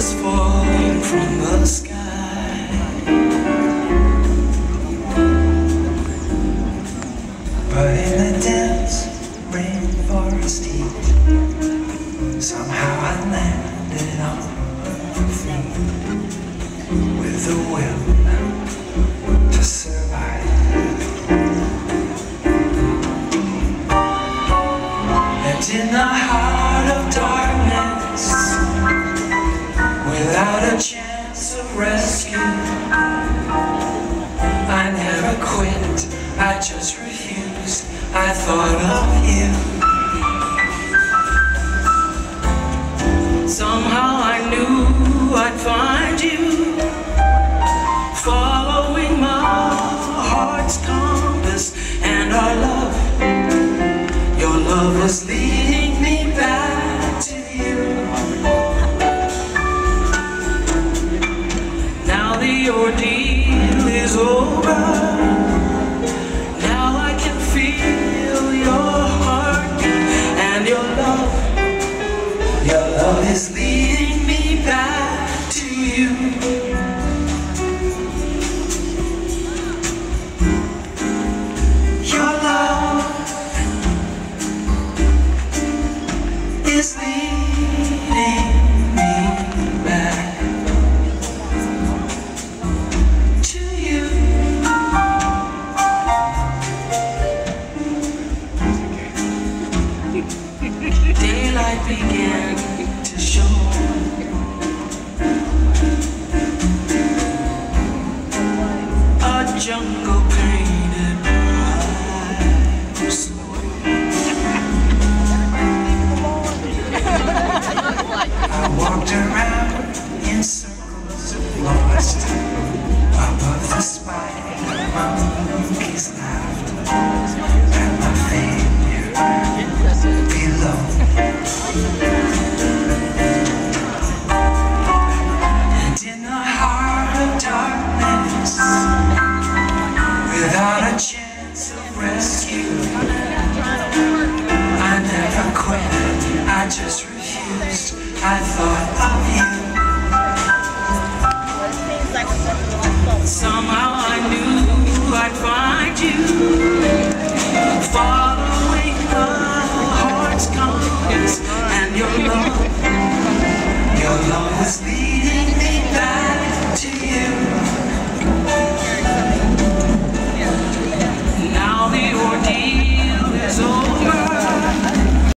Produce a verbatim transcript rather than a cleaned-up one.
was falling from the sky. But in the dense rainforest heat, somehow I landed on my feet with the will to survive. And in the heart of darkness, without a chance of rescue, I never quit, I just refused. I thought of you. Somehow I knew I'd find you, following my heart's compass, and our love, your love was leading me back to you. Now the ordeal is over. Now I can feel your heartbeat, and your love, your love is leading me back to you. Your love is leading me back to you. Daylight began to show. A jungle painted by snow. I walked around in circles, lost above the spike. Monkeys laughed at my failure below. And in the heart of darkness, without a chance of rescue, I never quit, I just refused. I thought of you. Somehow I knew I'd find you.